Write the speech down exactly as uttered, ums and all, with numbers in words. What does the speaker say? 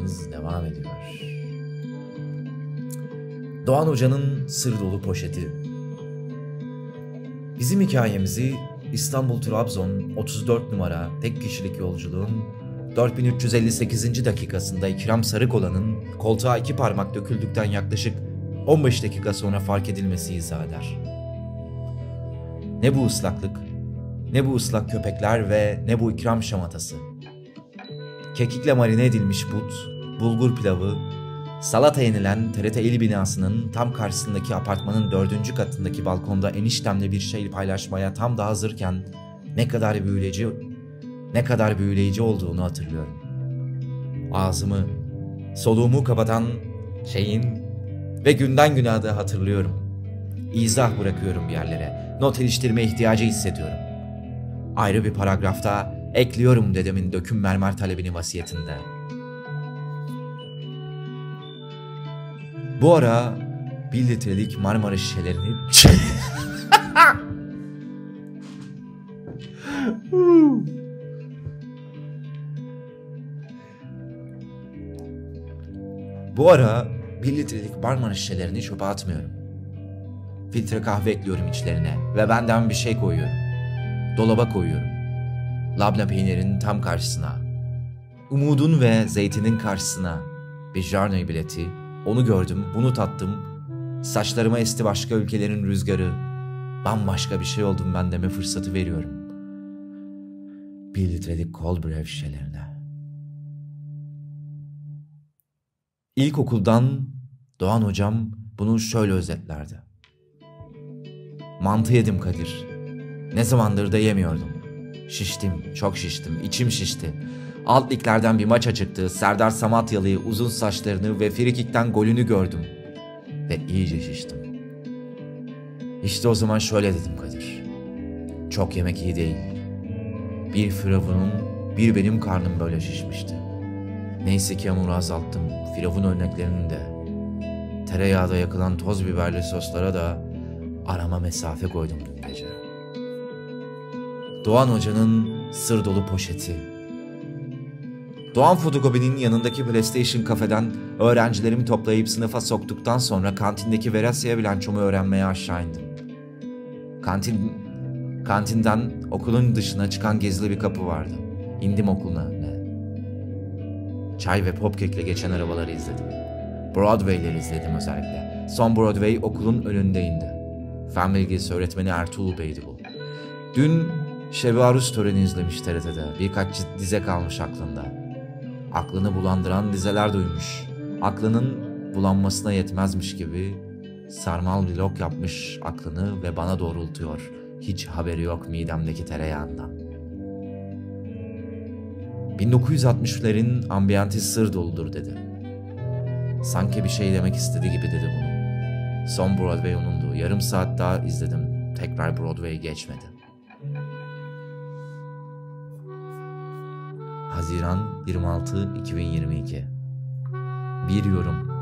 maceramız devam ediyor. Doğan Hoca'nın sır dolu poşeti. Bizim hikayemizi İstanbul-Trabzon otuz dört numara tek kişilik yolculuğun dört bin üç yüz elli sekizinci dakikasında İkram Sarıkola'nın koltuğa iki parmak döküldükten yaklaşık on beş dakika sonra fark edilmesi izah eder. Ne bu ıslaklık, ne bu ıslak köpekler ve ne bu ikram şamatası. Kekikle marine edilmiş but, bulgur pilavı, salata yenilen T R T il binasının tam karşısındaki apartmanın dördüncü katındaki balkonda eniştemle bir şey paylaşmaya tam da hazırken ne kadar büyüleyici, ne kadar büyüleyici olduğunu hatırlıyorum. Ağzımı, soluğumu kapatan şeyin ve günden güne de hatırlıyorum. İzah bırakıyorum bir yerlere, not iliştirme ihtiyacı hissediyorum. Ayrı bir paragrafta ekliyorum dedemin döküm mermer talebini vasiyetinde. Bu ara bir litrelik Marmara şişelerini... Bu ara bir litrelik Marmara şişelerini çöpe atmıyorum. Filtre kahve ekliyorum içlerine ve benden bir şey koyuyorum. Dolaba koyuyorum. Labne peynirin tam karşısına. Umudun ve zeytinin karşısına. Bir Jarnay bileti. Onu gördüm, bunu tattım. Saçlarıma esti başka ülkelerin rüzgarı. Bambaşka bir şey oldum ben deme fırsatı veriyorum. Bir litrelik cold brew şişelerine. İlkokuldan Doğan hocam bunu şöyle özetlerdi. Mantı yedim Kadir. Ne zamandır da yemiyordum. Şiştim, çok şiştim, içim şişti. Alt liglerden bir maça çıktı. Serdar Samatyalı'yı, uzun saçlarını ve frikikten golünü gördüm. Ve iyice şiştim. İşte o zaman şöyle dedim Kadir. Çok yemek iyi değil. Bir firavunun, bir benim karnım böyle şişmişti. Neyse ki hamuru azalttım. Firavun örneklerinin de. Tereyağda yakılan toz biberli soslara da arama mesafe koydum dün gece. Doğan Hoca'nın sır dolu poşeti. Doğan Fotokopi'nin yanındaki PlayStation kafeden öğrencilerimi toplayıp sınıfa soktuktan sonra kantindeki verasya bilançomu öğrenmeye aşağı indim. Kantin, kantinden okulun dışına çıkan gizli bir kapı vardı. İndim okulun önüne. Çay ve popkekle geçen arabaları izledim. Broadway'leri izledim özellikle. Son Broadway okulun önünde indi. Fen bilgisi öğretmeni Ertuğrul Bey'di bu. Dün Şebi Aruz töreni izlemiş T R T'de. Birkaç dize kalmış aklında. Aklını bulandıran dizeler duymuş. Aklının bulanmasına yetmezmiş gibi sarmal bir lok yapmış aklını ve bana doğrultuyor. Hiç haberi yok midemdeki tereyağından. bin dokuz yüz altmışların ambiyantı sır doludur dedi. Sanki bir şey demek istediği gibi dedi bunu. Son Broadway onundu. Yarım saat daha izledim. Tekrar Broadway geçmedi. Haziran yirmi altı iki bin yirmi iki. Bir yorum.